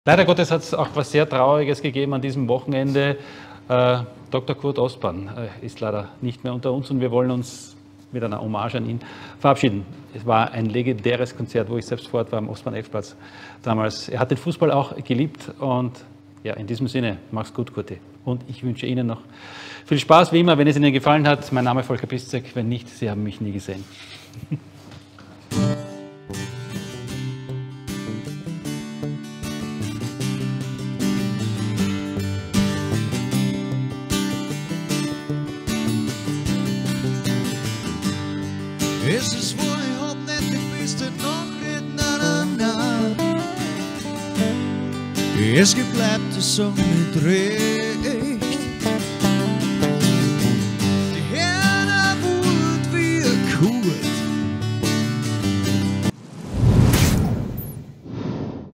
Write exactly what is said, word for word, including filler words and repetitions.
Leider Gottes hat es auch was sehr Trauriges gegeben an diesem Wochenende. Äh, Doktor Kurt Ostbahn äh, ist leider nicht mehr unter uns und wir wollen uns mit einer Hommage an ihn verabschieden. Es war ein legendäres Konzert, wo ich selbst vor Ort war am Ostbahn-Elfplatz damals. Er hat den Fußball auch geliebt und ja, in diesem Sinne, mach's gut, Kurti. Und ich wünsche Ihnen noch viel Spaß, wie immer, wenn es Ihnen gefallen hat. Mein Name ist Volker Piszczek, wenn nicht, Sie haben mich nie gesehen. Es ist wohl, ich hab nicht die beste Nachricht, nein, nein, nein. Es gibt Leute, die sagen, ich dreh